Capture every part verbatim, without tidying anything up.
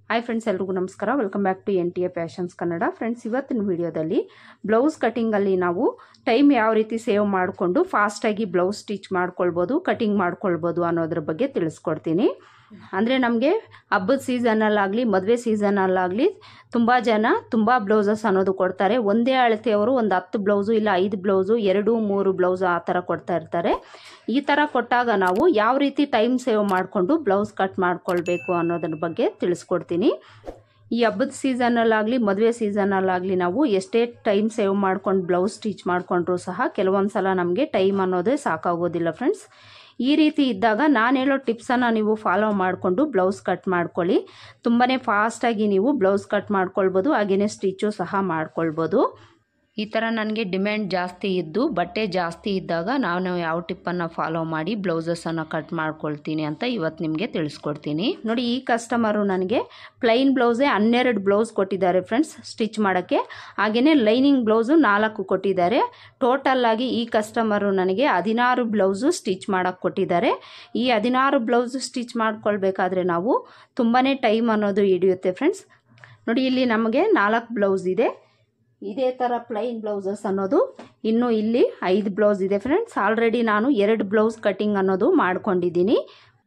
Hi friends, ಎಲ್ರಿಗೂ ನಮಸ್ಕಾರ. Welcome back to N T A fashions Kannada. Friends, ಇವತ್ತಿನ ವಿಡಿಯೋದಲ್ಲಿ ಬ್ಲೌಸ್ ಕಟಿಂಗಲ್ಲಿ ನಾವು ಟೈಮ್ ಯಾವ ರೀತಿ ಸೇವ್ ಮಾಡಿಕೊಂಡು ಫಾಸ್ಟಾಗಿ ಬ್ಲೌಸ್ ಸ್ಟಿಚ್ ಮಾಡ್ಕೊಳ್ಬೋದು, ಕಟಿಂಗ್ ಮಾಡ್ಕೊಳ್ಬೋದು ಅನ್ನೋದ್ರ ಬಗ್ಗೆ ತಿಳಿಸ್ಕೊಡ್ತೀನಿ. ಅಂದರೆ ನಮಗೆ ಹಬ್ಬದ ಸೀಸನಲ್ಲಾಗಲಿ ಮದುವೆ ಸೀಸನಲ್ಲಾಗಲಿ ತುಂಬ ಜನ ತುಂಬ ಬ್ಲೌಸಸ್ ಅನ್ನೋದು ಕೊಡ್ತಾರೆ. ಒಂದೇ ಅಳತೆಯವರು ಒಂದು ಹತ್ತು ಬ್ಲೌಸು ಇಲ್ಲ ಐದು ಬ್ಲೌಸು ಎರಡು ಮೂರು ಬ್ಲೌಸ್ ಆ ಥರ ಕೊಡ್ತಾ ಇರ್ತಾರೆ. ಈ ಥರ ಕೊಟ್ಟಾಗ ನಾವು ಯಾವ ರೀತಿ ಟೈಮ್ ಸೇವ್ ಮಾಡಿಕೊಂಡು ಬ್ಲೌಸ್ ಕಟ್ ಮಾಡ್ಕೊಳ್ಬೇಕು ಅನ್ನೋದ್ರ ಬಗ್ಗೆ ತಿಳಿಸ್ಕೊಡ್ತೀನಿ. ಈ ಹಬ್ಬದ ಸೀಸನಲ್ಲಾಗಲಿ ಮದುವೆ ಸೀಸನಲ್ಲಾಗಲಿ ನಾವು ಎಷ್ಟೇ ಟೈಮ್ ಸೇವ್ ಮಾಡ್ಕೊಂಡು ಬ್ಲೌಸ್ ಸ್ಟಿಚ್ ಮಾಡಿಕೊಂಡ್ರೂ ಸಹ ಕೆಲವೊಂದು ಸಲ ನಮಗೆ ಟೈಮ್ ಅನ್ನೋದೇ ಸಾಕಾಗೋದಿಲ್ಲ ಫ್ರೆಂಡ್ಸ್. ಈ ರೀತಿ ಇದ್ದಾಗ ನಾನು ಹೇಳೋ ಟಿಪ್ಸನ್ನು ನೀವು ಫಾಲೋ ಮಾಡಿಕೊಂಡು ಬ್ಲೌಸ್ ಕಟ್ ಮಾಡ್ಕೊಳ್ಳಿ. ತುಂಬಾ ಫಾಸ್ಟಾಗಿ ನೀವು ಬ್ಲೌಸ್ ಕಟ್ ಮಾಡ್ಕೊಳ್ಬೋದು, ಹಾಗೆಯೇ ಸ್ಟಿಚ್ಚು ಸಹ ಮಾಡ್ಕೊಳ್ಬೋದು. ಈ ಥರ ನನಗೆ ಡಿಮ್ಯಾಂಡ್ ಜಾಸ್ತಿ ಇದ್ದು ಬಟ್ಟೆ ಜಾಸ್ತಿ ಇದ್ದಾಗ ನಾನು ಯಾವ ಟಿಪ್ಪನ್ನು ಫಾಲೋ ಮಾಡಿ ಬ್ಲೌಸಸನ್ನು ಕಟ್ ಮಾಡ್ಕೊಳ್ತೀನಿ ಅಂತ ಇವತ್ತು ನಿಮಗೆ ತಿಳಿಸ್ಕೊಡ್ತೀನಿ. ನೋಡಿ, ಈ ಕಸ್ಟಮರು ನನಗೆ ಪ್ಲೈನ್ ಬ್ಲೌಸೇ ಹನ್ನೆರಡು ಬ್ಲೌಸ್ ಕೊಟ್ಟಿದ್ದಾರೆ ಫ್ರೆಂಡ್ಸ್ ಸ್ಟಿಚ್ ಮಾಡೋಕ್ಕೆ. ಹಾಗೆಯೇ ಲೈನಿಂಗ್ ಬ್ಲೌಸು ನಾಲ್ಕು ಕೊಟ್ಟಿದ್ದಾರೆ. ಟೋಟಲ್ಲಾಗಿ ಈ ಕಸ್ಟಮರು ನನಗೆ ಹದಿನಾರು ಬ್ಲೌಸು ಸ್ಟಿಚ್ ಮಾಡೋಕ್ಕೆ ಕೊಟ್ಟಿದ್ದಾರೆ. ಈ ಹದಿನಾರು ಬ್ಲೌಸು ಸ್ಟಿಚ್ ಮಾಡ್ಕೊಳ್ಬೇಕಾದ್ರೆ ನಾವು ತುಂಬಾ ಟೈಮ್ ಅನ್ನೋದು ಹಿಡಿಯುತ್ತೆ ಫ್ರೆಂಡ್ಸ್. ನೋಡಿ, ಇಲ್ಲಿ ನಮಗೆ ನಾಲ್ಕು ಬ್ಲೌಸ್ ಇದೆ. ಇದೇ ಥರ ಪ್ಲೈನ್ ಬ್ಲೌಸಸ್ ಅನ್ನೋದು ಇನ್ನು ಇಲ್ಲಿ ಐದು ಬ್ಲೌಸ್ ಇದೆ ಫ್ರೆಂಡ್ಸ್. ಆಲ್ರೆಡಿ ನಾನು ಎರಡು ಬ್ಲೌಸ್ ಕಟಿಂಗ್ ಅನ್ನೋದು ಮಾಡ್ಕೊಂಡಿದ್ದೀನಿ.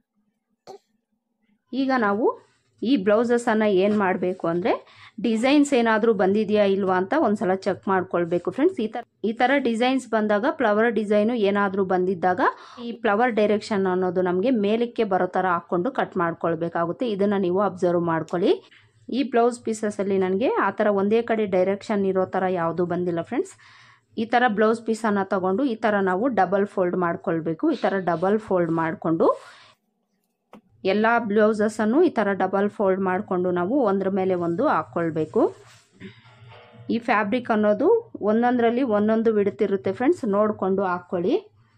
ಈಗ ನಾವು ಈ ಬ್ಲೌಸಸನ್ನು ಏನು ಮಾಡಬೇಕು ಅಂದರೆ ಡಿಸೈನ್ಸ್ ಏನಾದರೂ ಬಂದಿದೆಯಾ ಇಲ್ವಾ ಅಂತ ಒಂದ್ಸಲ ಚೆಕ್ ಮಾಡ್ಕೊಳ್ಬೇಕು ಫ್ರೆಂಡ್ಸ್. ಈ ಥರ ಈ ಥರ ಡಿಸೈನ್ಸ್ ಬಂದಾಗ ಫ್ಲವರ್ ಡಿಸೈನು ಏನಾದರೂ ಬಂದಿದ್ದಾಗ ಈ ಫ್ಲವರ್ ಡೈರೆಕ್ಷನ್ ಅನ್ನೋದು ನಮಗೆ ಮೇಲಕ್ಕೆ ಬರೋ ಥರ ಹಾಕ್ಕೊಂಡು ಕಟ್ ಮಾಡ್ಕೊಳ್ಬೇಕಾಗುತ್ತೆ. ಇದನ್ನು ನೀವು ಅಬ್ಸರ್ವ್ ಮಾಡ್ಕೊಳ್ಳಿ. ಈ ಬ್ಲೌಸ್ ಪೀಸಸಲ್ಲಿ ನನಗೆ ಆ ಥರ ಒಂದೇ ಕಡೆ ಡೈರೆಕ್ಷನ್ ಇರೋ ಥರ ಯಾವುದೂ ಬಂದಿಲ್ಲ ಫ್ರೆಂಡ್ಸ್. ಈ ಥರ ಬ್ಲೌಸ್ ಪೀಸನ್ನು ತಗೊಂಡು ಈ ಥರ ನಾವು ಡಬಲ್ ಫೋಲ್ಡ್ ಮಾಡ್ಕೊಳ್ಬೇಕು. ಈ ಥರ ಡಬಲ್ ಫೋಲ್ಡ್ ಮಾಡಿಕೊಂಡು ಎಲ್ಲ ಬ್ಲೌಸಸನ್ನು ಈ ಥರ ಡಬಲ್ ಫೋಲ್ಡ್ ಮಾಡಿಕೊಂಡು ನಾವು ಒಂದ್ರ ಮೇಲೆ ಒಂದು ಹಾಕ್ಕೊಳ್ಬೇಕು. ಈ ಫ್ಯಾಬ್ರಿಕ್ ಅನ್ನೋದು ಒಂದೊಂದರಲ್ಲಿ ಒಂದೊಂದು ಬಿಡುತ್ತಿರುತ್ತೆ ಫ್ರೆಂಡ್ಸ್, ನೋಡಿಕೊಂಡು ಹಾಕ್ಕೊಳ್ಳಿ.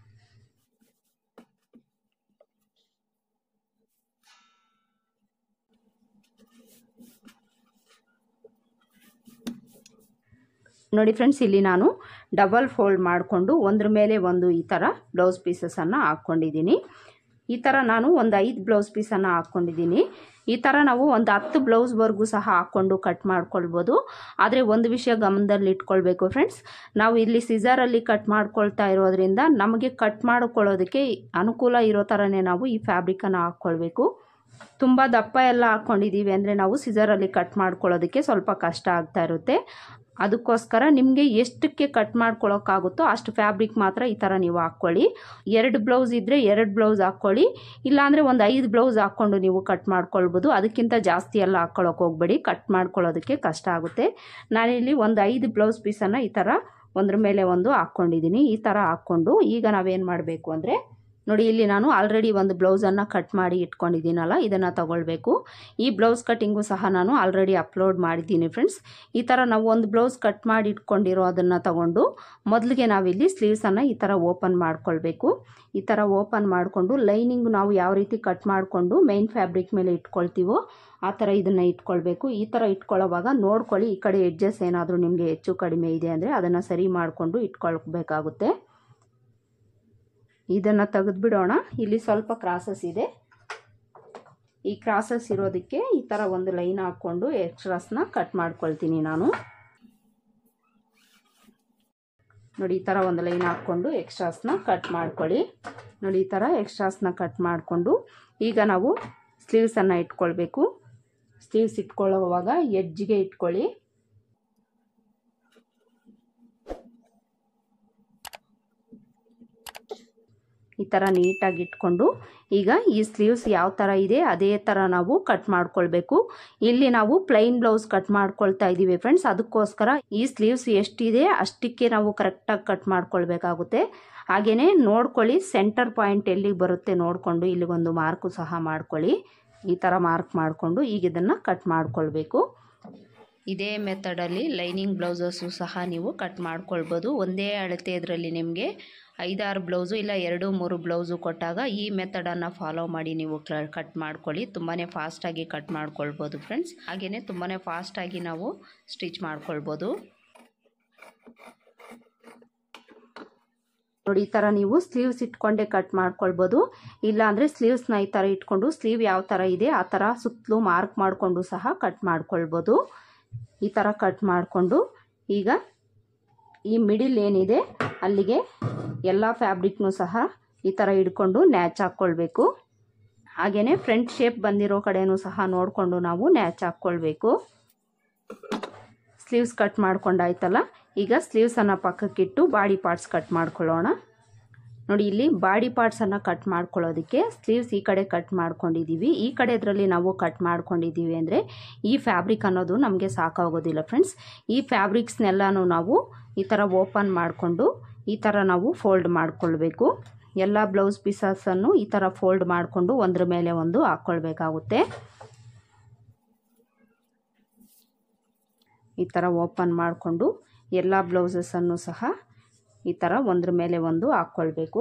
ನೋಡಿ ಫ್ರೆಂಡ್ಸ್, ಇಲ್ಲಿ ನಾನು ಡಬಲ್ ಫೋಲ್ಡ್ ಮಾಡಿಕೊಂಡು ಒಂದ್ರ ಮೇಲೆ ಒಂದು ಈ ಥರ ಬ್ಲೌಸ್ ಪೀಸಸನ್ನು ಹಾಕ್ಕೊಂಡಿದ್ದೀನಿ. ಈ ಥರ ನಾನು ಒಂದು ಐದು ಬ್ಲೌಸ್ ಪೀಸನ್ನು ಹಾಕ್ಕೊಂಡಿದ್ದೀನಿ. ಈ ಥರ ನಾವು ಒಂದು ಹತ್ತು ಬ್ಲೌಸ್ವರೆಗೂ ಸಹ ಹಾಕ್ಕೊಂಡು ಕಟ್ ಮಾಡ್ಕೊಳ್ಬೋದು. ಆದರೆ ಒಂದು ವಿಷಯ ಗಮನದಲ್ಲಿ ಇಟ್ಕೊಳ್ಬೇಕು ಫ್ರೆಂಡ್ಸ್, ನಾವು ಇಲ್ಲಿ ಸಿಸರಲ್ಲಿ ಕಟ್ ಮಾಡ್ಕೊಳ್ತಾ ಇರೋದ್ರಿಂದ ನಮಗೆ ಕಟ್ ಮಾಡ್ಕೊಳ್ಳೋದಕ್ಕೆ ಅನುಕೂಲ ಇರೋ ಥರನೇ ನಾವು ಈ ಫ್ಯಾಬ್ರಿಕನ್ನು ಹಾಕ್ಕೊಳ್ಬೇಕು. ತುಂಬ ದಪ್ಪ ಎಲ್ಲ ಹಾಕ್ಕೊಂಡಿದ್ದೀವಿ ಅಂದರೆ ನಾವು ಸಿಸರಲ್ಲಿ ಕಟ್ ಮಾಡ್ಕೊಳ್ಳೋದಕ್ಕೆ ಸ್ವಲ್ಪ ಕಷ್ಟ ಆಗ್ತಾ ಇರುತ್ತೆ. ಅದಕ್ಕೋಸ್ಕರ ನಿಮಗೆ ಎಷ್ಟಕ್ಕೆ ಕಟ್ ಮಾಡ್ಕೊಳ್ಳೋಕ್ಕಾಗುತ್ತೋ ಅಷ್ಟು ಫ್ಯಾಬ್ರಿಕ್ ಮಾತ್ರ ಈ ಥರ ನೀವು ಹಾಕ್ಕೊಳ್ಳಿ. ಎರಡು ಬ್ಲೌಸ್ ಇದ್ದರೆ ಎರಡು ಬ್ಲೌಸ್ ಹಾಕ್ಕೊಳ್ಳಿ, ಇಲ್ಲಾಂದರೆ ಒಂದು ಐದು ಬ್ಲೌಸ್ ಹಾಕ್ಕೊಂಡು ನೀವು ಕಟ್ ಮಾಡ್ಕೊಳ್ಬೋದು. ಅದಕ್ಕಿಂತ ಜಾಸ್ತಿ ಎಲ್ಲ ಹಾಕ್ಕೊಳ್ಳೋಕೆ ಹೋಗಬೇಡಿ, ಕಟ್ ಮಾಡ್ಕೊಳ್ಳೋದಕ್ಕೆ ಕಷ್ಟ ಆಗುತ್ತೆ. ನಾನಿಲ್ಲಿ ಒಂದು ಐದು ಬ್ಲೌಸ್ ಪೀಸನ್ನು ಈ ಥರ ಒಂದ್ರ ಮೇಲೆ ಒಂದು ಹಾಕ್ಕೊಂಡಿದ್ದೀನಿ. ಈ ಥರ ಹಾಕ್ಕೊಂಡು ಈಗ ನಾವೇನು ಮಾಡಬೇಕು ಅಂದರೆ ನೋಡಿ, ಇಲ್ಲಿ ನಾನು ಆಲ್ರೆಡಿ ಒಂದು ಬ್ಲೌಸನ್ನು ಕಟ್ ಮಾಡಿ ಇಟ್ಕೊಂಡಿದ್ದೀನಲ್ಲ, ಇದನ್ನು ತಗೊಳ್ಬೇಕು. ಈ ಬ್ಲೌಸ್ ಕಟ್ಟಿಂಗು ಸಹ ನಾನು ಆಲ್ರೆಡಿ ಅಪ್ಲೋಡ್ ಮಾಡಿದ್ದೀನಿ ಫ್ರೆಂಡ್ಸ್. ಈ ಥರ ನಾವು ಒಂದು ಬ್ಲೌಸ್ ಕಟ್ ಮಾಡಿ ಇಟ್ಕೊಂಡಿರೋ ಅದನ್ನು ತಗೊಂಡು ಮೊದಲಿಗೆ ನಾವಿಲ್ಲಿ ಸ್ಲೀವ್ಸನ್ನು ಈ ಥರ ಓಪನ್ ಮಾಡ್ಕೊಳ್ಬೇಕು. ಈ ಥರ ಓಪನ್ ಮಾಡಿಕೊಂಡು ಲೈನಿಂಗ್ ನಾವು ಯಾವ ರೀತಿ ಕಟ್ ಮಾಡಿಕೊಂಡು ಮೈನ್ ಫ್ಯಾಬ್ರಿಕ್ ಮೇಲೆ ಇಟ್ಕೊಳ್ತೀವೋ ಆ ಥರ ಇದನ್ನು ಇಟ್ಕೊಳ್ಬೇಕು. ಈ ಥರ ಇಟ್ಕೊಳ್ಳೋವಾಗ ನೋಡ್ಕೊಳ್ಳಿ, ಈ ಕಡೆ ಎಡ್ಜಸ್ ಏನಾದರೂ ನಿಮಗೆ ಹೆಚ್ಚು ಕಡಿಮೆ ಇದೆ ಅಂದರೆ ಅದನ್ನು ಸರಿ ಮಾಡಿಕೊಂಡು ಇಟ್ಕೊಳ್ಬೇಕಾಗುತ್ತೆ. ಇದನ್ನು ತೆಗೆದುಬಿಡೋಣ. ಇಲ್ಲಿ ಸ್ವಲ್ಪ ಕ್ರಾಸಸ್ ಇದೆ. ಈ ಕ್ರಾಸಸ್ ಇರೋದಕ್ಕೆ ಈ ಥರ ಒಂದು ಲೈನ್ ಹಾಕ್ಕೊಂಡು ಎಕ್ಸ್ಟ್ರಾಸ್ನ ಕಟ್ ಮಾಡ್ಕೊಳ್ತೀನಿ ನಾನು. ನೋಡಿ, ಈ ಥರ ಒಂದು ಲೈನ್ ಹಾಕ್ಕೊಂಡು ಎಕ್ಸ್ಟ್ರಾಸ್ನ ಕಟ್ ಮಾಡ್ಕೊಳ್ಳಿ. ನೋಡಿ, ಈ ಥರ ಎಕ್ಸ್ಟ್ರಾಸ್ನ ಕಟ್ ಮಾಡಿಕೊಂಡು ಈಗ ನಾವು ಸ್ಲೀವ್ಸನ್ನು ಇಟ್ಕೊಳ್ಬೇಕು. ಸ್ಲೀವ್ಸ್ ಇಟ್ಕೊಳ್ಳೋವಾಗ ಎಡ್ಜ್ಗೆ ಇಟ್ಕೊಳ್ಳಿ. ಈ ಥರ ನೀಟಾಗಿ ಇಟ್ಕೊಂಡು ಈಗ ಈ ಸ್ಲೀವ್ಸ್ ಯಾವ ಥರ ಇದೆ ಅದೇ ಥರ ನಾವು ಕಟ್ ಮಾಡ್ಕೊಳ್ಬೇಕು. ಇಲ್ಲಿ ನಾವು ಪ್ಲೈನ್ ಬ್ಲೌಸ್ ಕಟ್ ಮಾಡ್ಕೊಳ್ತಾ ಇದ್ದೀವಿ ಫ್ರೆಂಡ್ಸ್. ಅದಕ್ಕೋಸ್ಕರ ಈ ಸ್ಲೀವ್ಸ್ ಎಷ್ಟಿದೆ ಅಷ್ಟಕ್ಕೆ ನಾವು ಕರೆಕ್ಟಾಗಿ ಕಟ್ ಮಾಡ್ಕೊಳ್ಬೇಕಾಗುತ್ತೆ. ಹಾಗೆಯೇ ನೋಡ್ಕೊಳ್ಳಿ, ಸೆಂಟರ್ ಪಾಯಿಂಟ್ ಎಲ್ಲಿಗೆ ಬರುತ್ತೆ ನೋಡಿಕೊಂಡು ಇಲ್ಲಿಗೊಂದು ಮಾರ್ಕು ಸಹ ಮಾಡ್ಕೊಳ್ಳಿ. ಈ ಥರ ಮಾರ್ಕ್ ಮಾಡಿಕೊಂಡು ಈಗ ಇದನ್ನು ಕಟ್ ಮಾಡ್ಕೊಳ್ಬೇಕು. ಇದೇ ಮೆಥಡಲ್ಲಿ ಲೈನಿಂಗ್ ಬ್ಲೌಸಸ್ಸು ಸಹ ನೀವು ಕಟ್ ಮಾಡ್ಕೊಳ್ಬೋದು. ಒಂದೇ ಅಳತೆ ಇದರಲ್ಲಿ ನಿಮಗೆ ಐದಾರು ಬ್ಲೌಸು ಇಲ್ಲ ಎರಡು ಮೂರು ಬ್ಲೌಸು ಕೊಟ್ಟಾಗ ಈ ಮೆಥಡನ್ನು ಫಾಲೋ ಮಾಡಿ ನೀವು ಕಟ್ ಮಾಡ್ಕೊಳ್ಳಿ. ತುಂಬಾ ಫಾಸ್ಟಾಗಿ ಕಟ್ ಮಾಡ್ಕೊಳ್ಬೋದು ಫ್ರೆಂಡ್ಸ್. ಹಾಗೆಯೇ ತುಂಬಾ ಫಾಸ್ಟಾಗಿ ನಾವು ಸ್ಟಿಚ್ ಮಾಡ್ಕೊಳ್ಬೋದು. ನೋಡಿ ಈ ಥರ ನೀವು ಸ್ಲೀವ್ಸ್ ಇಟ್ಕೊಂಡೆ ಕಟ್ ಮಾಡ್ಕೊಳ್ಬೋದು. ಇಲ್ಲ ಅಂದರೆ ಸ್ಲೀವ್ಸ್ನ ಈ ಥರ ಇಟ್ಕೊಂಡು ಸ್ಲೀವ್ ಯಾವ ಥರ ಇದೆ ಆ ಥರ ಸುತ್ತಲೂ ಮಾರ್ಕ್ ಮಾಡಿಕೊಂಡು ಸಹ ಕಟ್ ಮಾಡ್ಕೊಳ್ಬೋದು. ಈ ಥರ ಕಟ್ ಮಾಡಿಕೊಂಡು ಈಗ ಈ ಮಿಡಿಲ್ ಏನಿದೆ ಅಲ್ಲಿಗೆ ಎಲ್ಲ ಫ್ಯಾಬ್ರಿಕ್ನೂ ಸಹ ಈ ಥರ ಹಿಡ್ಕೊಂಡು ನ್ಯಾಚ್ ಹಾಕ್ಕೊಳ್ಬೇಕು. ಹಾಗೆಯೇ ಫ್ರಂಟ್ ಶೇಪ್ ಬಂದಿರೋ ಕಡೆನೂ ಸಹ ನೋಡಿಕೊಂಡು ನಾವು ನ್ಯಾಚ್ ಹಾಕ್ಕೊಳ್ಬೇಕು. ಸ್ಲೀವ್ಸ್ ಕಟ್ ಮಾಡ್ಕೊಂಡಾಯ್ತಲ್ಲ, ಈಗ ಸ್ಲೀವ್ಸನ್ನು ಪಕ್ಕಕ್ಕಿಟ್ಟು ಬಾಡಿ ಪಾರ್ಟ್ಸ್ ಕಟ್ ಮಾಡ್ಕೊಳ್ಳೋಣ. ನೋಡಿ ಇಲ್ಲಿ ಬಾಡಿ ಪಾರ್ಟ್ಸನ್ನು ಕಟ್ ಮಾಡ್ಕೊಳ್ಳೋದಕ್ಕೆ ಸ್ಲೀವ್ಸ್ ಈ ಕಡೆ ಕಟ್ ಮಾಡ್ಕೊಂಡಿದ್ದೀವಿ. ಈ ಕಡೆ ಇದರಲ್ಲಿ ನಾವು ಕಟ್ ಮಾಡ್ಕೊಂಡಿದ್ದೀವಿ ಅಂದರೆ ಈ ಫ್ಯಾಬ್ರಿಕ್ ಅನ್ನೋದು ನಮಗೆ ಸಾಕಾಗೋದಿಲ್ಲ ಫ್ರೆಂಡ್ಸ್. ಈ ಫ್ಯಾಬ್ರಿಕ್ಸ್ನೆಲ್ಲನೂ ನಾವು ಈ ಥರ ಓಪನ್ ಮಾಡಿಕೊಂಡು ಈ ಥರ ನಾವು ಫೋಲ್ಡ್ ಮಾಡ್ಕೊಳ್ಬೇಕು. ಎಲ್ಲ ಬ್ಲೌಸ್ ಪೀಸಸನ್ನು ಈ ಥರ ಫೋಲ್ಡ್ ಮಾಡಿಕೊಂಡು ಒಂದ್ರ ಮೇಲೆ ಒಂದು ಹಾಕ್ಕೊಳ್ಬೇಕಾಗುತ್ತೆ. ಈ ಥರ ಓಪನ್ ಮಾಡಿಕೊಂಡು ಎಲ್ಲ ಬ್ಲೌಸಸನ್ನು ಸಹ ಈ ಥರ ಒಂದ್ರ ಮೇಲೆ ಒಂದು ಹಾಕ್ಕೊಳ್ಬೇಕು.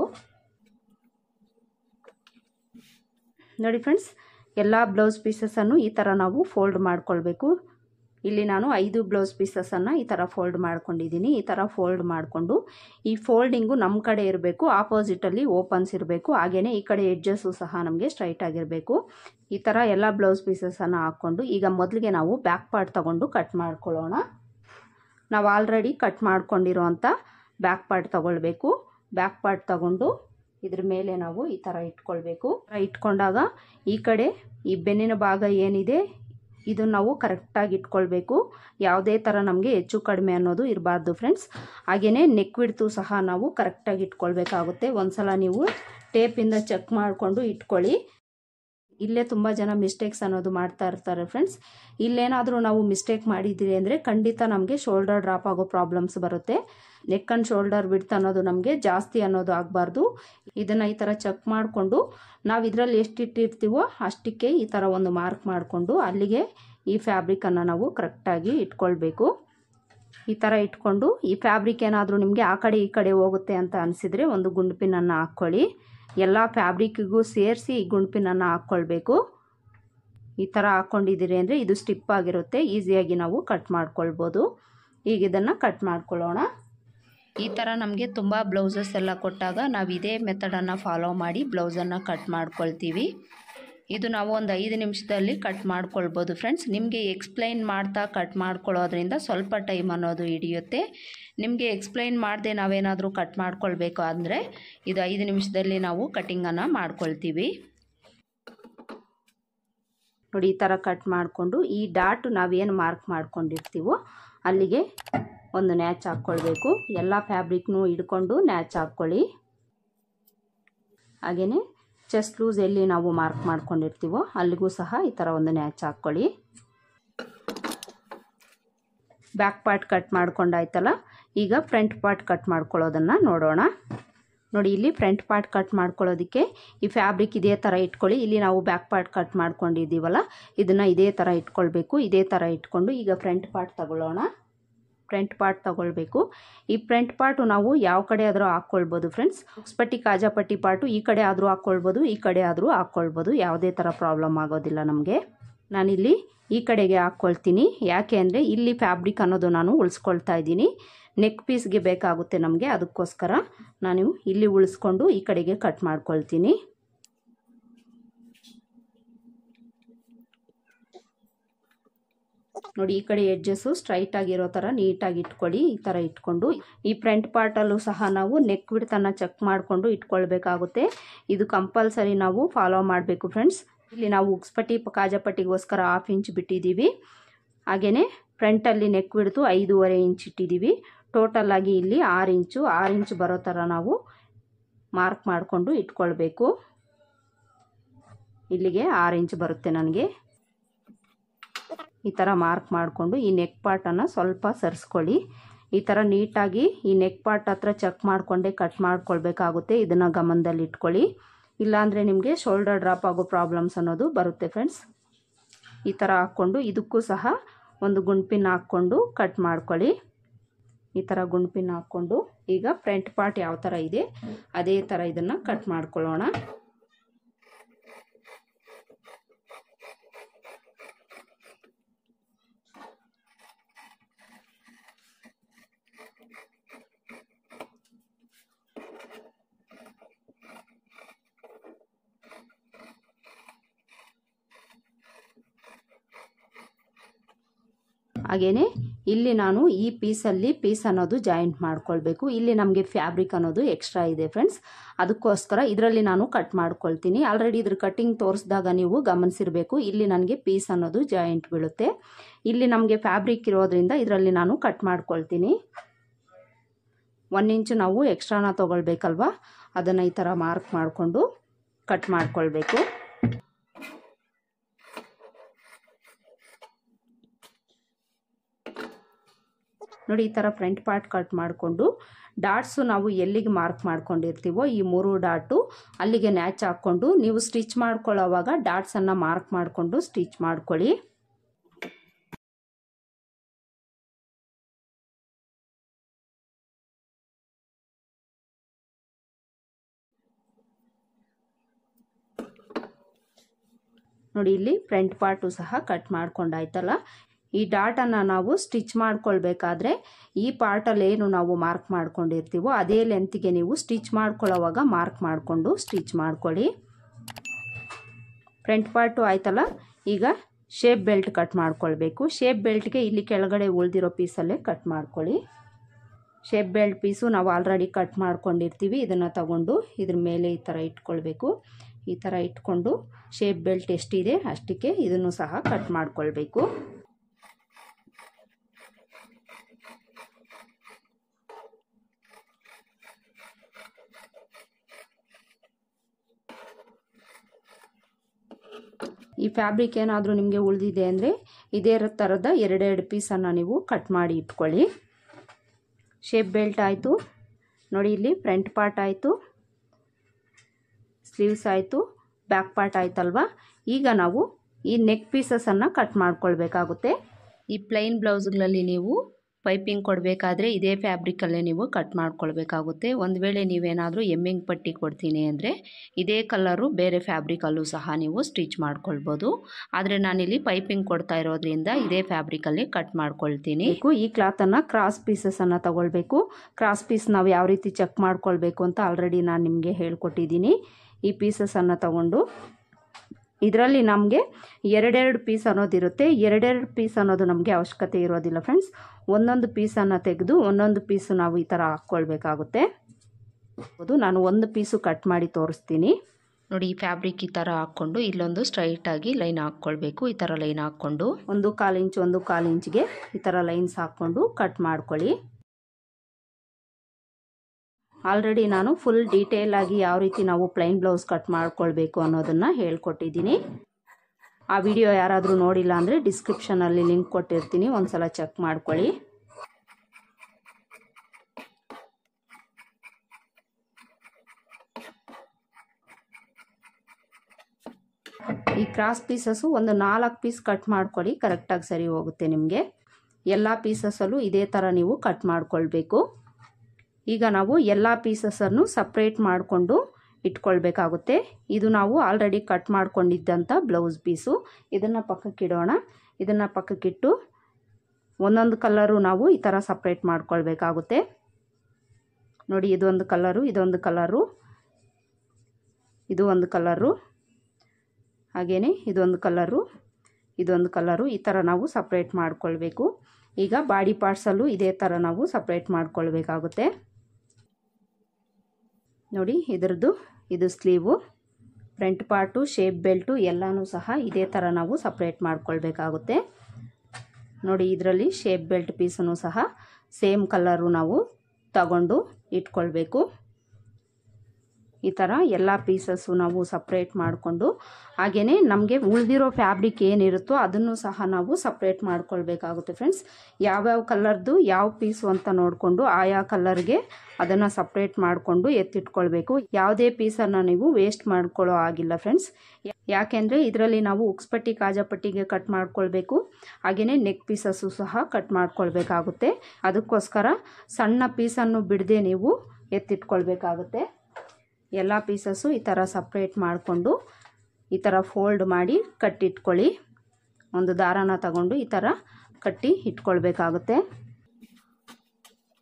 ನೋಡಿ ಫ್ರೆಂಡ್ಸ್, ಎಲ್ಲ ಬ್ಲೌಸ್ ಪೀಸಸನ್ನು ಈ ಥರ ನಾವು ಫೋಲ್ಡ್ ಮಾಡ್ಕೊಳ್ಬೇಕು. ಇಲ್ಲಿ ನಾನು ಐದು ಬ್ಲೌಸ್ ಪೀಸಸನ್ನು ಈ ಥರ ಫೋಲ್ಡ್ ಮಾಡ್ಕೊಂಡಿದ್ದೀನಿ. ಈ ಥರ ಫೋಲ್ಡ್ ಮಾಡಿಕೊಂಡು ಈ ಫೋಲ್ಡಿಂಗು ನಮ್ಮ ಕಡೆ ಇರಬೇಕು, ಆಪೋಸಿಟಲ್ಲಿ ಓಪನ್ಸ್ ಇರಬೇಕು. ಹಾಗೆಯೇ ಈ ಕಡೆ ಎಡ್ಜಸ್ಸು ಸಹ ನಮಗೆ ಸ್ಟ್ರೈಟ್ ಆಗಿರಬೇಕು. ಈ ಥರ ಎಲ್ಲ ಬ್ಲೌಸ್ ಪೀಸಸನ್ನು ಹಾಕ್ಕೊಂಡು ಈಗ ಮೊದಲಿಗೆ ನಾವು ಬ್ಯಾಕ್ ಪಾರ್ಟ್ ತಗೊಂಡು ಕಟ್ ಮಾಡ್ಕೊಳ್ಳೋಣ. ನಾವು ಆಲ್ರೆಡಿ ಕಟ್ ಮಾಡ್ಕೊಂಡಿರೋ ಅಂಥ ಬ್ಯಾಕ್ ಪಾರ್ಟ್ ತಗೊಳ್ಬೇಕು. ಬ್ಯಾಕ್ ಪಾರ್ಟ್ ತಗೊಂಡು ಇದ್ರ ಮೇಲೆ ನಾವು ಈ ಥರ ಇಟ್ಕೊಳ್ಬೇಕು. ಇಟ್ಕೊಂಡಾಗ ಈ ಕಡೆ ಈ ಬೆನ್ನಿನ ಭಾಗ ಏನಿದೆ ಇದು ನಾವು ಕರೆಕ್ಟಾಗಿ ಇಟ್ಕೊಳ್ಬೇಕು. ಯಾವುದೇ ಥರ ನಮಗೆ ಹೆಚ್ಚು ಕಡಿಮೆ ಅನ್ನೋದು ಇರಬಾರ್ದು ಫ್ರೆಂಡ್ಸ್. ಹಾಗೆಯೇ ನೆಕ್ ವಿಡ್ತು ಸಹ ನಾವು ಕರೆಕ್ಟಾಗಿ ಇಟ್ಕೊಳ್ಬೇಕಾಗುತ್ತೆ. ಒಂದ್ಸಲ ನೀವು ಟೇಪಿಂದ ಚೆಕ್ ಮಾಡಿಕೊಂಡು ಇಟ್ಕೊಳ್ಳಿ. ಇಲ್ಲೇ ತುಂಬ ಜನ ಮಿಸ್ಟೇಕ್ಸ್ ಅನ್ನೋದು ಮಾಡ್ತಾ ಇರ್ತಾರೆ ಫ್ರೆಂಡ್ಸ್. ಇಲ್ಲೇನಾದರೂ ನಾವು ಮಿಸ್ಟೇಕ್ ಮಾಡಿದ್ದೀರಿ ಅಂದರೆ ಖಂಡಿತ ನಮಗೆ ಶೋಲ್ಡರ್ ಡ್ರಾಪ್ ಆಗೋ ಪ್ರಾಬ್ಲಮ್ಸ್ ಬರುತ್ತೆ. ನೆಕ್ ಆ್ಯಂಡ್ ಶೋಲ್ಡರ್ ವಿಡ್ತ್ ಅನ್ನೋದು ನಮಗೆ ಜಾಸ್ತಿ ಅನ್ನೋದು ಆಗಬಾರ್ದು. ಇದನ್ನು ಈ ಥರ ಚೆಕ್ ಮಾಡಿಕೊಂಡು ನಾವು ಇದರಲ್ಲಿ ಎಷ್ಟು ಇಟ್ಟಿರ್ತೀವೋ ಅಷ್ಟಕ್ಕೆ ಈ ಥರ ಒಂದು ಮಾರ್ಕ್ ಮಾಡಿಕೊಂಡು ಅಲ್ಲಿಗೆ ಈ ಫ್ಯಾಬ್ರಿಕನ್ನು ನಾವು ಕರೆಕ್ಟಾಗಿ ಇಟ್ಕೊಳ್ಬೇಕು. ಈ ಥರ ಇಟ್ಕೊಂಡು ಈ ಫ್ಯಾಬ್ರಿಕ್ ಏನಾದರೂ ನಿಮಗೆ ಆ ಕಡೆ ಈ ಕಡೆ ಹೋಗುತ್ತೆ ಅಂತ ಅನಿಸಿದರೆ ಒಂದು ಗುಂಡು ಪಿನ್ನನ್ನು ಹಾಕ್ಕೊಳ್ಳಿ. ಎಲ್ಲ ಫ್ಯಾಬ್ರಿಕ್ಕಿಗೂ ಸೇರಿಸಿ ಈ ಗುಂಡು ಪಿನ್ನನ್ನು ಹಾಕ್ಕೊಳ್ಬೇಕು. ಈ ಥರ ಹಾಕ್ಕೊಂಡಿದ್ದೀರಿ ಅಂದರೆ ಇದು ಸ್ಟಿಪ್ ಆಗಿರುತ್ತೆ, ಈಸಿಯಾಗಿ ನಾವು ಕಟ್ ಮಾಡ್ಕೊಳ್ಬೋದು. ಈಗ ಇದನ್ನು ಕಟ್ ಮಾಡ್ಕೊಳ್ಳೋಣ. ಈ ಥರ ನಮಗೆ ತುಂಬ ಬ್ಲೌಸಸ್ ಎಲ್ಲ ಕೊಟ್ಟಾಗ ನಾವು ಇದೇ ಮೆಥಡನ್ನು ಫಾಲೋ ಮಾಡಿ ಬ್ಲೌಸನ್ನು ಕಟ್ ಮಾಡ್ಕೊಳ್ತೀವಿ. ಇದು ನಾವು ಒಂದು ಐದು ನಿಮಿಷದಲ್ಲಿ ಕಟ್ ಮಾಡ್ಕೊಳ್ಬೋದು ಫ್ರೆಂಡ್ಸ್. ನಿಮಗೆ ಎಕ್ಸ್ಪ್ಲೈನ್ ಮಾಡ್ತಾ ಕಟ್ ಮಾಡ್ಕೊಳ್ಳೋದ್ರಿಂದ ಸ್ವಲ್ಪ ಟೈಮ್ ಅನ್ನೋದು ಹಿಡಿಯುತ್ತೆ. ನಿಮಗೆ ಎಕ್ಸ್ಪ್ಲೈನ್ ಮಾಡದೆ ನಾವೇನಾದರೂ ಕಟ್ ಮಾಡ್ಕೊಳ್ಬೇಕು ಅಂದರೆ ಇದು ಐದು ನಿಮಿಷದಲ್ಲಿ ನಾವು ಕಟ್ಟಿಂಗನ್ನು ಮಾಡ್ಕೊಳ್ತೀವಿ. ನೋಡಿ ಈ ಥರ ಕಟ್ ಮಾಡಿಕೊಂಡು ಈ ಡಾಟ್ ನಾವೇನು ಮಾರ್ಕ್ ಮಾಡ್ಕೊಂಡಿರ್ತೀವೋ ಅಲ್ಲಿಗೆ ಒಂದು ನ್ಯಾಚ್ ಹಾಕ್ಕೊಳ್ಬೇಕು. ಎಲ್ಲ ಫ್ಯಾಬ್ರಿಕ್ನೂ ಹಿಡ್ಕೊಂಡು ನ್ಯಾಚ್ ಹಾಕ್ಕೊಳ್ಳಿ. ಹಾಗೆಯೇ ಚೆಸ್ಟ್ ಲೂಸ್ ಎಲ್ಲಿ ನಾವು ಮಾರ್ಕ್ ಮಾಡ್ಕೊಂಡಿರ್ತೀವೋ ಅಲ್ಲಿಗೂ ಸಹ ಈ ಥರ ಒಂದು ನ್ಯಾಚ್ ಹಾಕ್ಕೊಳ್ಳಿ. ಬ್ಯಾಕ್ ಪಾರ್ಟ್ ಕಟ್ ಮಾಡ್ಕೊಂಡಾಯ್ತಲ್ಲ, ಈಗ ಫ್ರಂಟ್ ಪಾರ್ಟ್ ಕಟ್ ಮಾಡ್ಕೊಳ್ಳೋದನ್ನು ನೋಡೋಣ. ನೋಡಿ ಇಲ್ಲಿ ಫ್ರಂಟ್ ಪಾರ್ಟ್ ಕಟ್ ಮಾಡ್ಕೊಳ್ಳೋದಕ್ಕೆ ಈ ಫ್ಯಾಬ್ರಿಕ್ ಇದೇ ಥರ ಇಟ್ಕೊಳ್ಳಿ. ಇಲ್ಲಿ ನಾವು ಬ್ಯಾಕ್ ಪಾರ್ಟ್ ಕಟ್ ಮಾಡ್ಕೊಂಡಿದ್ದೀವಲ್ಲ ಇದನ್ನು ಇದೇ ಥರ ಇಟ್ಕೊಳ್ಬೇಕು. ಇದೇ ಥರ ಇಟ್ಕೊಂಡು ಈಗ ಫ್ರಂಟ್ ಪಾರ್ಟ್ ತಗೊಳ್ಳೋಣ. ಫ್ರಂಟ್ ಪಾರ್ಟ್ ತಗೊಳ್ಬೇಕು. ಈ ಫ್ರಂಟ್ ಪಾರ್ಟು ನಾವು ಯಾವ ಕಡೆ ಆದರೂ ಹಾಕ್ಕೊಳ್ಬೋದು ಫ್ರೆಂಡ್ಸ್. ಉಕ್ಸ್ಪಟ್ಟಿ ಕಾಜಾಪಟ್ಟಿ ಪಾರ್ಟು ಈ ಕಡೆ ಆದರೂ ಹಾಕ್ಕೊಳ್ಬೋದು, ಈ ಕಡೆ ಆದರೂ ಹಾಕ್ಕೊಳ್ಬೋದು. ಯಾವುದೇ ಥರ ಪ್ರಾಬ್ಲಮ್ ಆಗೋದಿಲ್ಲ ನಮಗೆ. ನಾನಿಲ್ಲಿ ಈ ಕಡೆಗೆ ಹಾಕ್ಕೊಳ್ತೀನಿ. ಯಾಕೆ ಅಂದರೆ ಇಲ್ಲಿ ಫ್ಯಾಬ್ರಿಕ್ ಅನ್ನೋದು ನಾನು ಉಳಿಸ್ಕೊಳ್ತಾ ಇದ್ದೀನಿ. ನೆಕ್ ಪೀಸ್ಗೆ ಬೇಕಾಗುತ್ತೆ ನಮಗೆ, ಅದಕ್ಕೋಸ್ಕರ ನಾನು ಇಲ್ಲಿ ಉಳಿಸ್ಕೊಂಡು ಈ ಕಡೆಗೆ ಕಟ್ ಮಾಡ್ಕೊಳ್ತೀನಿ. ನೋಡಿ ಈ ಕಡೆ ಎಡ್ಜಸ್ಸು ಸ್ಟ್ರೈಟ್ ಆಗಿರೋ ಥರ ನೀಟಾಗಿ ಇಟ್ಕೊಳ್ಳಿ. ಈ ಥರ ಇಟ್ಕೊಂಡು ಈ ಫ್ರಂಟ್ ಪಾರ್ಟಲ್ಲೂ ಸಹ ನಾವು ನೆಕ್ ವಿಡ್ತನ್ನು ಚೆಕ್ ಮಾಡಿಕೊಂಡು ಇಟ್ಕೊಳ್ಬೇಕಾಗುತ್ತೆ. ಇದು ಕಂಪಲ್ಸರಿ ನಾವು ಫಾಲೋ ಮಾಡಬೇಕು ಫ್ರೆಂಡ್ಸ್. ಇಲ್ಲಿ ನಾವು ಉಕ್ಸ್ಪಟ್ಟಿ ಕಾಜಾಪಟ್ಟಿಗೋಸ್ಕರ ಹಾಫ್ ಇಂಚ್ ಬಿಟ್ಟಿದ್ದೀವಿ. ಹಾಗೆಯೇ ಫ್ರಂಟಲ್ಲಿ ನೆಕ್ ವಿಡ್ತು ಐದೂವರೆ ಇಂಚ್ ಇಟ್ಟಿದ್ದೀವಿ. ಟೋಟಲ್ ಆಗಿ ಇಲ್ಲಿ ಆರು ಇಂಚು ಆರು ಇಂಚು ಬರೋ ಥರ ನಾವು ಮಾರ್ಕ್ ಮಾಡಿಕೊಂಡು ಇಟ್ಕೊಳ್ಬೇಕು. ಇಲ್ಲಿಗೆ ಆರು ಇಂಚ್ ಬರುತ್ತೆ ನನಗೆ. ಈ ಥರ ಮಾರ್ಕ್ ಮಾಡಿಕೊಂಡು ಈ ನೆಕ್ ಪಾರ್ಟನ್ನು ಸ್ವಲ್ಪ ಸರಿಸ್ಕೊಳ್ಳಿ. ಈ ಥರ ನೀಟಾಗಿ ಈ ನೆಕ್ ಪಾರ್ಟ್ ಹತ್ರ ಚೆಕ್ ಮಾಡಿಕೊಂಡೇ ಕಟ್ ಮಾಡ್ಕೊಳ್ಬೇಕಾಗುತ್ತೆ. ಇದನ್ನು ಗಮನದಲ್ಲಿ ಇಟ್ಕೊಳ್ಳಿ. ಇಲ್ಲಾಂದರೆ ನಿಮಗೆ ಶೋಲ್ಡರ್ ಡ್ರಾಪ್ ಆಗೋ ಪ್ರಾಬ್ಲಮ್ಸ್ ಅನ್ನೋದು ಬರುತ್ತೆ ಫ್ರೆಂಡ್ಸ್. ಈ ಥರ ಹಾಕ್ಕೊಂಡು ಇದಕ್ಕೂ ಸಹ ಒಂದು ಗುಂಡ್ಪಿನ್ ಹಾಕ್ಕೊಂಡು ಕಟ್ ಮಾಡ್ಕೊಳ್ಳಿ. ಈ ಥರ ಗುಂಡ್ಪಿನ್ ಹಾಕ್ಕೊಂಡು ಈಗ ಫ್ರಂಟ್ ಪಾರ್ಟ್ ಯಾವ ಥರ ಇದೆ ಅದೇ ಥರ ಇದನ್ನು ಕಟ್ ಮಾಡ್ಕೊಳ್ಳೋಣ. ಹಾಗೆಯೇ ಇಲ್ಲಿ ನಾನು ಈ ಪೀಸಲ್ಲಿ ಪೀಸ್ ಅನ್ನೋದು ಜಾಯಿಂಟ್ ಮಾಡ್ಕೊಳ್ಬೇಕು. ಇಲ್ಲಿ ನಮಗೆ ಫ್ಯಾಬ್ರಿಕ್ ಅನ್ನೋದು ಎಕ್ಸ್ಟ್ರಾ ಇದೆ ಫ್ರೆಂಡ್ಸ್, ಅದಕ್ಕೋಸ್ಕರ ಇದರಲ್ಲಿ ನಾನು ಕಟ್ ಮಾಡ್ಕೊಳ್ತೀನಿ. ಆಲ್ರೆಡಿ ಇದ್ರ ಕಟ್ಟಿಂಗ್ ತೋರಿಸಿದಾಗ ನೀವು ಗಮನಿಸಿರಬೇಕು, ಇಲ್ಲಿ ನನಗೆ ಪೀಸ್ ಅನ್ನೋದು ಜಾಯಿಂಟ್ ಬೀಳುತ್ತೆ. ಇಲ್ಲಿ ನಮಗೆ ಫ್ಯಾಬ್ರಿಕ್ ಇರೋದ್ರಿಂದ ಇದರಲ್ಲಿ ನಾನು ಕಟ್ ಮಾಡ್ಕೊಳ್ತೀನಿ. ಒನ್ ಇಂಚು ನಾವು ಎಕ್ಸ್ಟ್ರಾನ ತೊಗೊಳ್ಬೇಕಲ್ವ, ಅದನ್ನು ಈ ಥರ ಮಾರ್ಕ್ ಮಾಡಿಕೊಂಡು ಕಟ್ ಮಾಡ್ಕೊಳ್ಬೇಕು. ನೋಡಿ, ಈ ಥರ ಫ್ರಂಟ್ ಪಾರ್ಟ್ ಕಟ್ ಮಾಡಿಕೊಂಡು ಡಾಟ್ಸು ನಾವು ಎಲ್ಲಿಗೆ ಮಾರ್ಕ್ ಮಾಡ್ಕೊಂಡಿರ್ತೀವೋ ಈ ಮೂರು ಡಾಟು ಅಲ್ಲಿಗೆ ನ್ಯಾಚ್ ಹಾಕ್ಕೊಂಡು ನೀವು ಸ್ಟಿಚ್ ಮಾಡ್ಕೊಳ್ಳೋವಾಗ ಡಾಟ್ಸನ್ನು ಮಾರ್ಕ್ ಮಾಡಿಕೊಂಡು ಸ್ಟಿಚ್ ಮಾಡ್ಕೊಳ್ಳಿ. ನೋಡಿ, ಇಲ್ಲಿ ಫ್ರಂಟ್ ಪಾರ್ಟು ಸಹ ಕಟ್ ಮಾಡ್ಕೊಂಡಾಯ್ತಲ್ಲ. ಈ ಡಾಟನ್ನು ನಾವು ಸ್ಟಿಚ್ ಮಾಡ್ಕೊಳ್ಬೇಕಾದ್ರೆ ಈ ಪಾರ್ಟಲ್ಲಿ ಏನು ನಾವು ಮಾರ್ಕ್ ಮಾಡ್ಕೊಂಡಿರ್ತೀವೋ ಅದೇ ಲೆಂತಿಗೆ ನೀವು ಸ್ಟಿಚ್ ಮಾಡ್ಕೊಳ್ಳೋವಾಗ ಮಾರ್ಕ್ ಮಾಡಿಕೊಂಡು ಸ್ಟಿಚ್ ಮಾಡ್ಕೊಳ್ಳಿ. ಫ್ರಂಟ್ ಪಾರ್ಟು ಆಯ್ತಲ್ಲ, ಈಗ ಶೇಪ್ ಬೆಲ್ಟ್ ಕಟ್ ಮಾಡ್ಕೊಳ್ಬೇಕು. ಶೇಪ್ ಬೆಲ್ಟ್ಗೆ ಇಲ್ಲಿ ಕೆಳಗಡೆ ಉಳಿದಿರೋ ಪೀಸಲ್ಲೇ ಕಟ್ ಮಾಡ್ಕೊಳ್ಳಿ. ಶೇಪ್ ಬೆಲ್ಟ್ ಪೀಸು ನಾವು ಆಲ್ರೆಡಿ ಕಟ್ ಮಾಡ್ಕೊಂಡಿರ್ತೀವಿ. ಇದನ್ನು ತಗೊಂಡು ಇದ್ರ ಮೇಲೆ ಈ ಥರ ಇಟ್ಕೊಳ್ಬೇಕು. ಈ ಥರ ಇಟ್ಕೊಂಡು ಶೇಪ್ ಬೆಲ್ಟ್ ಎಷ್ಟಿದೆ ಅಷ್ಟಕ್ಕೆ ಇದನ್ನು ಸಹ ಕಟ್ ಮಾಡ್ಕೊಳ್ಬೇಕು. ಈ ಫ್ಯಾಬ್ರಿಕ್ ಏನಾದರೂ ನಿಮಗೆ ಉಳಿದಿದೆ ಅಂದರೆ ಇದೇ ಥರದ ಎರಡೆರಡು ಪೀಸನ್ನು ನೀವು ಕಟ್ ಮಾಡಿ ಇಟ್ಕೊಳ್ಳಿ. ಶೇಪ್ ಬೆಲ್ಟ್ ಆಯಿತು ನೋಡಿ, ಇಲ್ಲಿ ಫ್ರಂಟ್ ಪಾರ್ಟ್ ಆಯಿತು, ಸ್ಲೀವ್ಸ್ ಆಯಿತು, ಬ್ಯಾಕ್ ಪಾರ್ಟ್ ಆಯ್ತಲ್ವಾ. ಈಗ ನಾವು ಈ ನೆಕ್ ಪೀಸಸನ್ನು ಕಟ್ ಮಾಡ್ಕೊಳ್ಬೇಕಾಗುತ್ತೆ. ಈ ಪ್ಲೈನ್ ಬ್ಲೌಸ್ಗಳಲ್ಲಿ ನೀವು ಪೈಪಿಂಗ್ ಕೊಡಬೇಕಾದ್ರೆ ಇದೇ ಫ್ಯಾಬ್ರಿಕಲ್ಲೇ ನೀವು ಕಟ್ ಮಾಡ್ಕೊಳ್ಬೇಕಾಗುತ್ತೆ. ಒಂದು ವೇಳೆ ನೀವೇನಾದರೂ ಎಮ್ಮಿಂಗ್ ಪಟ್ಟಿ ಕೊಡ್ತೀನಿ ಅಂದರೆ ಇದೇ ಕಲರು ಬೇರೆ ಫ್ಯಾಬ್ರಿಕಲ್ಲೂ ಸಹ ನೀವು ಸ್ಟಿಚ್ ಮಾಡ್ಕೊಳ್ಬೋದು. ಆದರೆ ನಾನಿಲ್ಲಿ ಪೈಪಿಂಗ್ ಕೊಡ್ತಾ ಇರೋದ್ರಿಂದ ಇದೇ ಫ್ಯಾಬ್ರಿಕಲ್ಲಿ ಕಟ್ ಮಾಡ್ಕೊಳ್ತೀನಿ. ಈ ಕ್ಲಾತನ್ನು ಕ್ರಾಸ್ ಪೀಸಸನ್ನು ತಗೊಳ್ಬೇಕು. ಕ್ರಾಸ್ ಪೀಸ್ ನಾವು ಯಾವ ರೀತಿ ಚೆಕ್ ಮಾಡ್ಕೊಳ್ಬೇಕು ಅಂತ ಆಲ್ರೆಡಿ ನಾನು ನಿಮಗೆ ಹೇಳ್ಕೊಟ್ಟಿದ್ದೀನಿ. ಈ ಪೀಸಸನ್ನು ತಗೊಂಡು ಇದರಲ್ಲಿ ನಮಗೆ ಎರಡೆರಡು ಪೀಸ್ ಅನ್ನೋದಿರುತ್ತೆ. ಎರಡೆರಡು ಪೀಸ್ ಅನ್ನೋದು ನಮಗೆ ಅವಶ್ಯಕತೆ ಇರೋದಿಲ್ಲ ಫ್ರೆಂಡ್ಸ್. ಒಂದೊಂದು ಪೀಸನ್ನು ತೆಗೆದು ಒಂದೊಂದು ಪೀಸು ನಾವು ಈ ಥರ ಹಾಕ್ಕೊಳ್ಬೇಕಾಗುತ್ತೆ. ಅದು ನಾನು ಒಂದು ಪೀಸು ಕಟ್ ಮಾಡಿ ತೋರಿಸ್ತೀನಿ ನೋಡಿ. ಈ ಫ್ಯಾಬ್ರಿಕ್ ಈ ಥರ ಹಾಕ್ಕೊಂಡು ಇಲ್ಲೊಂದು ಸ್ಟ್ರೈಟಾಗಿ ಲೈನ್ ಹಾಕ್ಕೊಳ್ಬೇಕು. ಈ ಥರ ಲೈನ್ ಹಾಕ್ಕೊಂಡು ಒಂದು ಕಾಲು ಇಂಚು ಒಂದು ಕಾಲು ಇಂಚಿಗೆ ಈ ಥರ ಲೈನ್ಸ್ ಹಾಕ್ಕೊಂಡು ಕಟ್ ಮಾಡ್ಕೊಳ್ಳಿ. ಆಲ್ರೆಡಿ ನಾನು ಫುಲ್ ಡೀಟೇಲ್ ಆಗಿ ಯಾವ ರೀತಿ ನಾವು ಪ್ಲೈನ್ ಬ್ಲೌಸ್ ಕಟ್ ಮಾಡ್ಕೊಳ್ಬೇಕು ಅನ್ನೋದನ್ನು ಹೇಳ್ಕೊಟ್ಟಿದ್ದೀನಿ. ಆ ವಿಡಿಯೋ ಯಾರಾದರೂ ನೋಡಿಲ್ಲ ಅಂದರೆ ಡಿಸ್ಕ್ರಿಪ್ಷನಲ್ಲಿ ಲಿಂಕ್ ಕೊಟ್ಟಿರ್ತೀನಿ, ಒಂದ್ಸಲ ಚೆಕ್ ಮಾಡ್ಕೊಳ್ಳಿ. ಈ ಕ್ರಾಸ್ ಪೀಸಸ್ಸು ಒಂದು ನಾಲ್ಕು ಪೀಸ್ ಕಟ್ ಮಾಡ್ಕೊಳ್ಳಿ, ಕರೆಕ್ಟಾಗಿ ಸರಿ ಹೋಗುತ್ತೆ ನಿಮಗೆ. ಎಲ್ಲ ಪೀಸಸ್ಸಲ್ಲೂ ಇದೇ ಥರ ನೀವು ಕಟ್ ಮಾಡ್ಕೊಳ್ಬೇಕು. ಈಗ ನಾವು ಎಲ್ಲ ಪೀಸಸನ್ನು ಸಪ್ರೇಟ್ ಮಾಡಿಕೊಂಡು ಇಟ್ಕೊಳ್ಬೇಕಾಗುತ್ತೆ. ಇದು ನಾವು ಆಲ್ರೆಡಿ ಕಟ್ ಮಾಡ್ಕೊಂಡಿದ್ದಂಥ ಬ್ಲೌಸ್ ಪೀಸು. ಇದನ್ನು ಪಕ್ಕಕ್ಕಿಡೋಣ. ಇದನ್ನು ಪಕ್ಕಕ್ಕಿಟ್ಟು ಒಂದೊಂದು ಕಲರು ನಾವು ಈ ಥರ ಸಪ್ರೇಟ್ ಮಾಡ್ಕೊಳ್ಬೇಕಾಗುತ್ತೆ ನೋಡಿ. ಇದೊಂದು ಕಲರು, ಇದೊಂದು ಕಲರು, ಇದು ಒಂದು ಕಲರು, ಹಾಗೆಯೇ ಇದೊಂದು ಕಲರು, ಇದೊಂದು ಕಲರು, ಈ ಥರ ನಾವು ಸಪ್ರೇಟ್ ಮಾಡ್ಕೊಳ್ಬೇಕು. ಈಗ ಬಾಡಿ ಪಾರ್ಟ್ಸಲ್ಲೂ ಇದೇ ಥರ ನಾವು ಸಪ್ರೇಟ್ ಮಾಡ್ಕೊಳ್ಬೇಕಾಗುತ್ತೆ ನೋಡಿ. ಇದರದ್ದು ಇದು sleeve, front part, shape belt ಎಲ್ಲನೂ ಸಹ ಇದೇ ಥರ ನಾವು ಸಪ್ರೇಟ್ ಮಾಡ್ಕೊಳ್ಬೇಕಾಗುತ್ತೆ ನೋಡಿ. ಇದರಲ್ಲಿ ಶೇಪ್ ಬೆಲ್ಟ್ ಪೀಸನ್ನು ಸಹ ಸೇಮ್ ಕಲರು ನಾವು ತಗೊಂಡು ಇಟ್ಕೊಳ್ಬೇಕು. ಈ ಥರ ಎಲ್ಲ ಪೀಸಸ್ಸು ನಾವು ಸಪ್ರೇಟ್ ಮಾಡಿಕೊಂಡು ಹಾಗೆಯೇ ನಮಗೆ ಉಳಿದಿರೋ ಫ್ಯಾಬ್ರಿಕ್ ಏನಿರುತ್ತೋ ಅದನ್ನು ಸಹ ನಾವು ಸಪ್ರೇಟ್ ಮಾಡ್ಕೊಳ್ಬೇಕಾಗುತ್ತೆ ಫ್ರೆಂಡ್ಸ್. ಯಾವ್ಯಾವ ಕಲರ್ದು ಯಾವ ಪೀಸು ಅಂತ ನೋಡಿಕೊಂಡು ಆಯಾ ಕಲರ್ಗೆ ಅದನ್ನು ಸಪ್ರೇಟ್ ಮಾಡಿಕೊಂಡು ಎತ್ತಿಟ್ಕೊಳ್ಬೇಕು. ಯಾವುದೇ ಪೀಸನ್ನು ನೀವು ವೇಸ್ಟ್ ಮಾಡ್ಕೊಳ್ಳೋ ಆಗಿಲ್ಲ ಫ್ರೆಂಡ್ಸ್. ಯಾಕೆಂದರೆ ಇದರಲ್ಲಿ ನಾವು ಉಕ್ಸ್ಪಟ್ಟಿ ಕಾಜಾಪಟ್ಟಿಗೆ ಕಟ್ ಮಾಡ್ಕೊಳ್ಬೇಕು, ಹಾಗೆಯೇ ನೆಕ್ ಪೀಸಸ್ಸು ಸಹ ಕಟ್ ಮಾಡ್ಕೊಳ್ಬೇಕಾಗುತ್ತೆ. ಅದಕ್ಕೋಸ್ಕರ ಸಣ್ಣ ಪೀಸನ್ನು ಬಿಡದೆ ನೀವು ಎತ್ತಿಟ್ಕೊಳ್ಬೇಕಾಗುತ್ತೆ. ಎಲ್ಲ ಪೀಸಸ್ಸು ಈ ಥರ ಸಪ್ರೇಟ್ ಮಾಡಿಕೊಂಡು ಈ ಥರ ಫೋಲ್ಡ್ ಮಾಡಿ ಕಟ್ಟಿಟ್ಕೊಳ್ಳಿ. ಒಂದು ದಾರಾನ ತಗೊಂಡು ಈ ಥರ ಕಟ್ಟಿ ಇಟ್ಕೊಳ್ಬೇಕಾಗುತ್ತೆ.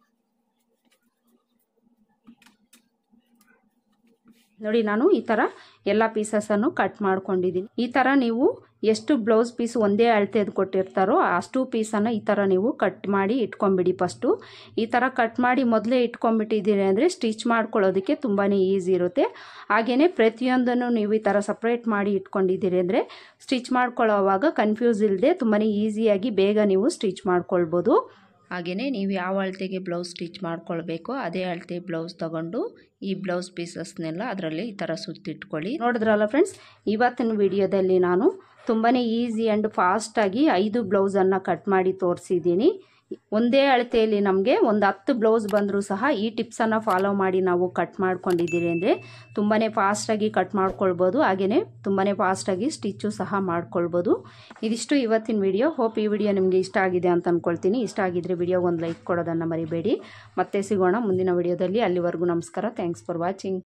ನೋಡಿ, ನಾನು ಈ ಥರ ಎಲ್ಲ ಪೀಸಸನ್ನು ಕಟ್ ಮಾಡ್ಕೊಂಡಿದ್ದೀನಿ. ಈ ಥರ ನೀವು ಎಷ್ಟು ಬ್ಲೌಸ್ ಪೀಸ್ ಒಂದೇ ಅಳತೆದು ಕೊಟ್ಟಿರ್ತಾರೋ ಅಷ್ಟು ಪೀಸನ್ನು ಈ ಥರ ನೀವು ಕಟ್ ಮಾಡಿ ಇಟ್ಕೊಂಬಿಡಿ. ಫಸ್ಟು ಈ ಥರ ಕಟ್ ಮಾಡಿ ಮೊದಲೇ ಇಟ್ಕೊಂಡ್ಬಿಟ್ಟಿದ್ದೀರಿ ಅಂದರೆ ಸ್ಟಿಚ್ ಮಾಡ್ಕೊಳ್ಳೋದಕ್ಕೆ ತುಂಬಾ ಈಸಿ ಇರುತ್ತೆ. ಹಾಗೆಯೇ ಪ್ರತಿಯೊಂದನ್ನು ನೀವು ಈ ಥರ ಸಪ್ರೇಟ್ ಮಾಡಿ ಇಟ್ಕೊಂಡಿದ್ದೀರಿ ಅಂದರೆ ಸ್ಟಿಚ್ ಮಾಡ್ಕೊಳ್ಳೋವಾಗ ಕನ್ಫ್ಯೂಸ್ ಇಲ್ಲದೆ ತುಂಬಾ ಈಸಿಯಾಗಿ ಬೇಗ ನೀವು ಸ್ಟಿಚ್ ಮಾಡ್ಕೊಳ್ಬೋದು. ಹಾಗೆಯೇ ನೀವು ಯಾವ ಅಳತೆಗೆ ಬ್ಲೌಸ್ ಸ್ಟಿಚ್ ಮಾಡ್ಕೊಳ್ಬೇಕೋ ಅದೇ ಅಳತೆ ಬ್ಲೌಸ್ ತಗೊಂಡು ಈ ಬ್ಲೌಸ್ ಪೀಸಸ್ನೆಲ್ಲ ಅದರಲ್ಲಿ ಈ ಥರ ಸುತ್ತಿಟ್ಕೊಳ್ಳಿ. ನೋಡಿದ್ರಲ್ಲ ಫ್ರೆಂಡ್ಸ್, ಇವತ್ತಿನ ವಿಡಿಯೋದಲ್ಲಿ ನಾನು ತುಂಬಾ ಈಸಿ ಆ್ಯಂಡ್ ಫಾಸ್ಟಾಗಿ ಐದು ಬ್ಲೌಸನ್ನು ಕಟ್ ಮಾಡಿ ತೋರಿಸಿದ್ದೀನಿ. ಒಂದೇ ಅಳತೆಯಲ್ಲಿ ನಮಗೆ ಒಂದು ಹತ್ತು ಬ್ಲೌಸ್ ಬಂದರೂ ಸಹ ಈ ಟಿಪ್ಸನ್ನು ಫಾಲೋ ಮಾಡಿ ನಾವು ಕಟ್ ಮಾಡ್ಕೊಂಡಿದ್ದೀರಿ ಅಂದರೆ ತುಂಬಾ ಫಾಸ್ಟಾಗಿ ಕಟ್ ಮಾಡ್ಕೊಳ್ಬೋದು. ಹಾಗೆಯೇ ತುಂಬಾ ಫಾಸ್ಟಾಗಿ ಸ್ಟಿಚ್ಚು ಸಹ ಮಾಡ್ಕೊಳ್ಬೋದು. ಇದಿಷ್ಟು ಇವತ್ತಿನ ವಿಡಿಯೋ. ಹೋಪ್ ಈ ವಿಡಿಯೋ ನಿಮಗೆ ಇಷ್ಟ ಆಗಿದೆ ಅಂತ ಅಂದ್ಕೊಳ್ತೀನಿ. ಇಷ್ಟ ಆಗಿದ್ದರೆ ವಿಡಿಯೋಗೆ ಒಂದು ಲೈಕ್ ಕೊಡೋದನ್ನು ಮರಿಬೇಡಿ. ಮತ್ತೆ ಸಿಗೋಣ ಮುಂದಿನ ವಿಡಿಯೋದಲ್ಲಿ. ಅಲ್ಲಿವರೆಗೂ ನಮಸ್ಕಾರ. Thanks for watching.